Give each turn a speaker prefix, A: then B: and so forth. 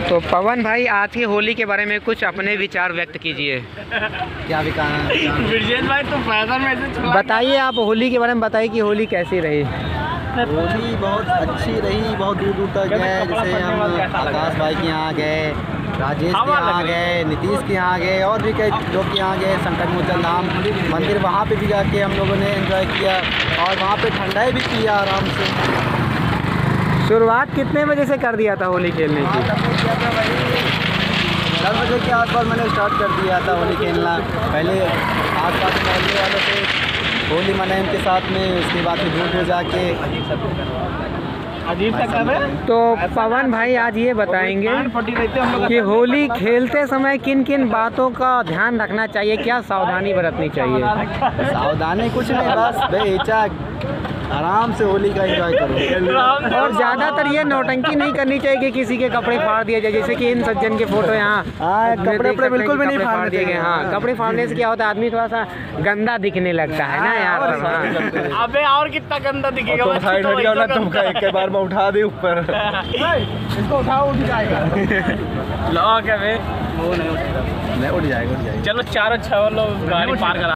A: तो पवन भाई, आज की होली के बारे में कुछ अपने विचार व्यक्त कीजिए।
B: क्या
C: ब्रिजेश भाई तो पैदल में
A: बताइए, आप होली के बारे में बताइए कि होली कैसी रही।
B: होली बहुत अच्छी रही, बहुत दूर दूर तक गए। जैसे हम आकाश भाई के यहाँ गए, राजेश के यहाँ गए, नीतीश के यहाँ गए, और भी कई लोग के यहाँ गए। संकट मोचन धाम मंदिर, वहाँ पे भी जाके हम लोगों ने एंजॉय किया और वहाँ पे ठंडाई भी किया आराम से।
A: शुरुआत कितने बजे से कर दिया था होली खेलने की?
B: 10 बजे के आसपास मैंने स्टार्ट कर दिया था होली खेलना। पहले आस-पास मोहल्ले वालों से होली मनाए उनके साथ में, उसके बाद फिर दूर दूर जाके
C: अजीब सा कर रहे।
A: तो पवन भाई, आज ये बताएंगे कि होली खेलते समय किन किन बातों का ध्यान रखना चाहिए, क्या सावधानी बरतनी चाहिए?
B: सावधानी कुछ नहीं, बस बेहिचक आराम से होली का एंजॉय करो।
A: और ज़्यादातर ये नौटंकी नहीं करनी चाहिए कि किसी के कपड़े फाड़ दिए जाए, जैसे कि इन सज्जन के फोटो यहाँ
B: कपड़े बिल्कुल भी नहीं फाड़
A: दिए गए। हाँ, कपड़े फाड़ने से क्या होता है, आदमी थोड़ा सा गंदा दिखने लगता है ना यार।
C: अबे और कितना गंदा दिखेगा।
B: तुम साइड हट जाओ ना, तुमका एक के बार में उठा दे ऊपर। इसको उठाओ, उठ जाएगा।
C: लो क्या बे,
B: वो नहीं उठ जाएगा।
C: चलो चारों 6 लोग गाड़ी पार करा।